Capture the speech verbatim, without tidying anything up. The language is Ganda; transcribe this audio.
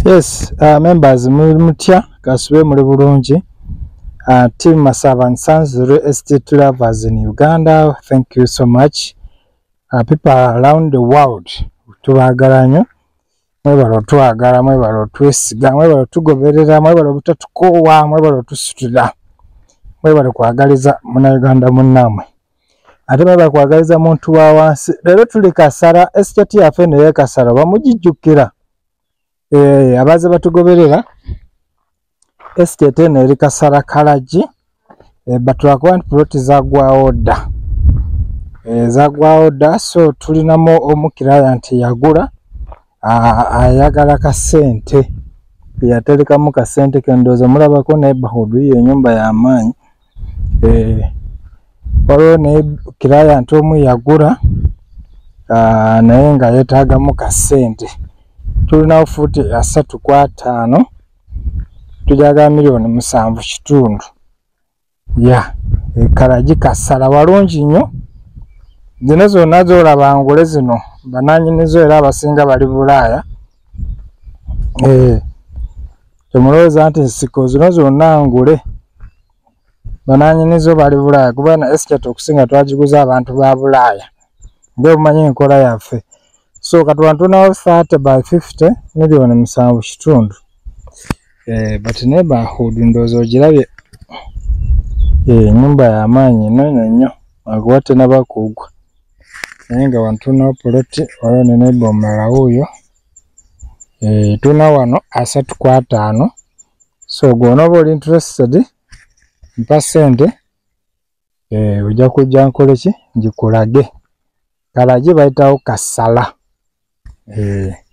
Yes, uh, members muri mutya kasube muri bulungi. Uh, team Masava and Sons Real Estate Lovers in Uganda, thank you so much. Uh, people around the world tubagala nnyo, mwebala twagala, mwebala twesiga, mwebala tugoberera, mwebala butatukowa, mwebala tusitula, mwebala kwagaliza munnayuganda munnamwe, ate mwebala kwagaliza muntu wa wansi. Leero tuli Kasara, estate yaffe ne Kasara bamugijjukira. Eh, abaze batugoberera estate eno eri Kasara Kalaji, eh, batulakuba nti ploti zagwawo dda. Eh, zagwawo dda, so tulinamu omukiraya nti yagula ayagala kasente, yaterekamu kasente kendooza mulabako neighborhood ye ennyumba y'amaanyi. Eh, waliwo ne kiraya nti omu yagula naye nga yeetaagamu kasente. Tulinawo fuuti asatu ku ataano, tujagala miliyoni musanvu kitundu. Ya e Kalaji Kasara walungi nnyo. Zino zonna z'olaba ngule zino bannannyinizo era abasinga bali Bulaaya. Eh, temulowooza nti nsiko, zino zonna ngule bannannyinizo bali Bulaaya, kuba na estate okusinga twagiguza abantu ba Bulaaya ng'obumanyi enkola yaffe. So katuba tunawo thirty by fifty miliyoni musanvu kitundu. Eh, but neighborhood ndowooza ogirabye, eh, nyumba y'amaanyi nnene nnyo, akuba tenaba kugwa. Naye nga wano tunawo poloti, waliwo ne neighbor omulala wuuyo. Eh, tuna wano asatu ku ataano. So gw'onooba oli interested mpa ssente, eh, ojja kujja nkole ki ngikulage. Kalaji bayitawo Kasala. Eh.